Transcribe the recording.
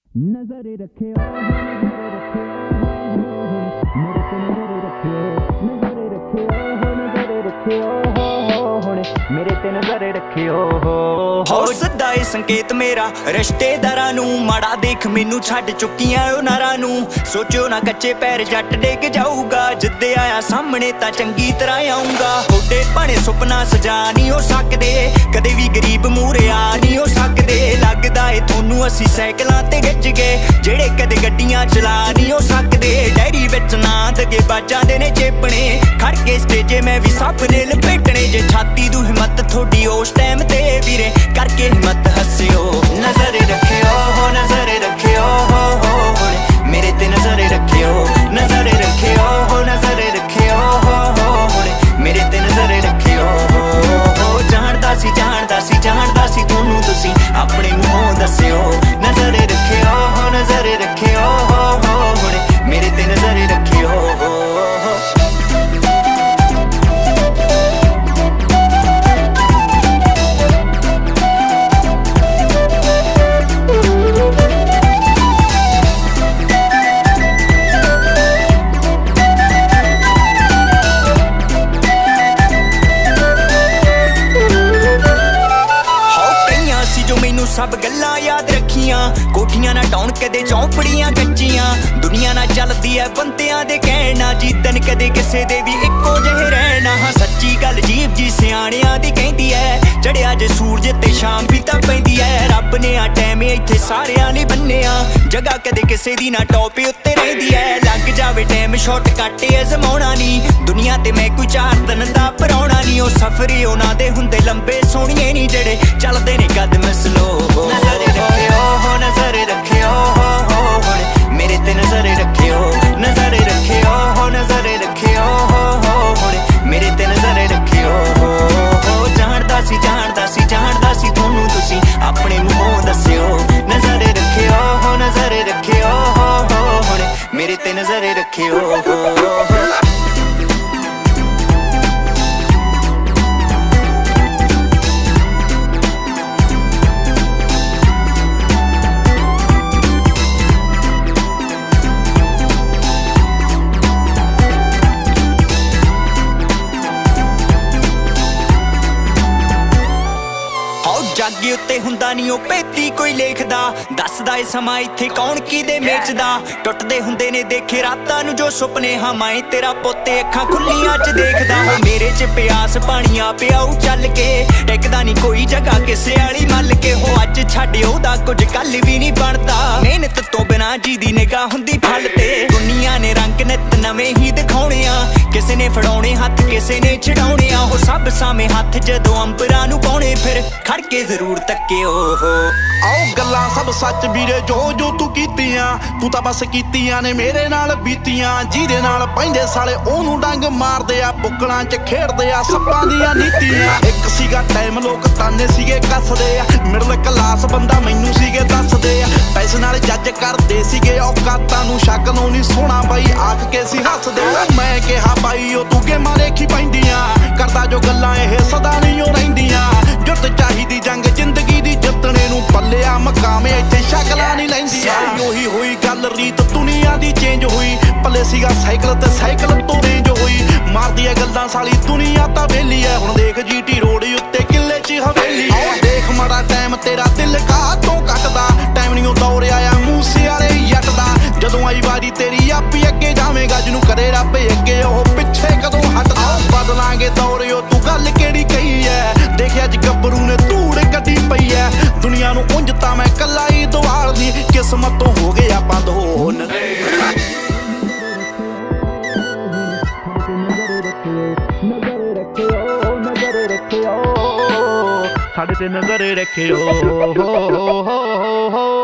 नजरे रखे मेरे ते नजरे रखियो हो सदा ए संकेत मेरा रिश्तेदारां नू माड़ा देख मैनू छड्ड चुकियां ओ नारां नू सोचो ना कच्चे पैर जट डेग जाऊगा जिद्दे आया सामने तां चंगी तरह आऊंगा थोड़े भाणे सुपना सजा नहीं हो सकदे कदे भी गरीब मूरे आ नहीं हो सकदे लगदा ए थोनू असी साइकलां ते गिज गए जेड़े कदे गड्डियां चला नहीं हो सकदे डायरी विच ना दगे बाजां दे ने चेपणे खड़ के स्टेजे मैं भी सपने लपेटने जे छाती दू हिम्मत थोड़ी उस टाइम ते वीरे करके हिम्मत हस्सियो नजरे रखियो हो नजरे रखियो हो मेरे ते नजरे रखियो नजरे रखियो हो नजरे रखियो हो मेरे ते नजरे रखियो हो जानदा सी तुहानू तुसी अपने मूंहों दस्सियो नजरे रखियो हो नजरे रखियो हो मेरे ते नजरे रखियो हो सब गल्लां याद रखियां कोठियां ना टाउन कदे चौंपड़ियां कच्चियां दुनिया ना चलदी है बंदियां दे कहना जीतन कदे किसे दे भी इक्को जहे रहना हाँ सच्ची गल जीव जी सियाणियां दी कहंदी है चढ़िया जे सूरज ते शाम भी तां पैंदी है रब ने आ टाइम इत्थे सारियां लई बन्निया जगह कदे किसे दी ना टॉप उत्ते रहिंदी है लग जावे टाइम शॉर्टकट अजमाउणा नहीं दुनिया ते मैं कोई 4 दिन दा पराउणा नहीं ओ सफर उन्हां दे हुंदे लंबे सोहणिए नहीं जेड़े चलदे ने कदम स्लो नजरे रखियो हो नजरे रखियो हो मेरे ते नजरे रखियो नजरे रखियो हो नजरे रखियो हो मेरे ते नजरे रखियो हो जानदा सी तुहानू तुसी अपने मूंहों दस्सियो नजरे रखियो हो नजरे रखियो हो मेरे ते नजरे रखियो हो जागे उत्ते हुंदा नहीं ओ पेती कोई लेखदा दसदा ए समा इत्थे कौन किदे मेचदा टुटदे हुंदे ने देखे रातां नू जो सुपने हाँ मैं तेरा पोते अखां खुल्लियां च देखदा हो मेरे च प्यास पानिया पियाऊ चल के टिकदा नहीं कोई जगह किसे आली मल के हो अज छड्ड ओदा कुछ कल भी नहीं बनदा मेहनत तो बिना जी दी निगाह हुंदी फल ते दुनिया ने रंग नित नवें ही दिखाउणे आ किसे ने फड़ाउणे हत्थ किसे ने छड़ाउणे आ हो सब सामे हत्थ जदों अंबरां नू पाउणे फिर खड़ के जरूर तक्कियो हो आओ गल्लां सब सच वीरे जो जो तू कीतियां तू तां बस कीतियां ने मेरे नाल बीतियां जिहदे नाल पैंदे साले ओनू डंग मारदे आ बुक्कलां च खेडदे आ सप्पां दियां नीतियां एक सीगा टाइम लोक ताने सीगे कसदे आ मिडल क्लास बंदा मैनू सीगे दसदे आ पैसे नाल जज करदे सीगे औकातां नू शक नू नहीं सोना बाई आख के सी हसदे मैं कहा बाई ओ तू गेमां देखी पैंदियां करदा जो गल्लां ਇਹ सदा नहीं ओ रहिंदियां जुट चाहिदी जंग जिंदगी दी जितने नू पल्लिया मकामे इत्थे शकलां नहीं लैंदियां ओही होई गल रीत दुनिया दी चेंज हुई पल्ले सीगा साइकिल ते साइकिल तो रेंज हुई मारदी है गल्लां साली दुनिया तां वेली है हुण देख जीटी रोड उत्ते किले च हवेली देख माड़ा टाइम तेरा दिल का तो कटदा टाइम नहीं दौर आया मूसे वाले जट दा जदों आई वारी तेरी आपी अगे जावेगा जिनू करे रब अगे ओह पिछे कदों हटदा बदलांगे दौर तू गल केड़ी कही है देखिया अज गब्बरू ने धूड़ कड्डी पई है दुनिया नू उंज तां मैं कल्ला ही दवालदी किस्मत तो हो गया बंद होन साडे ते नजरे रखियो हो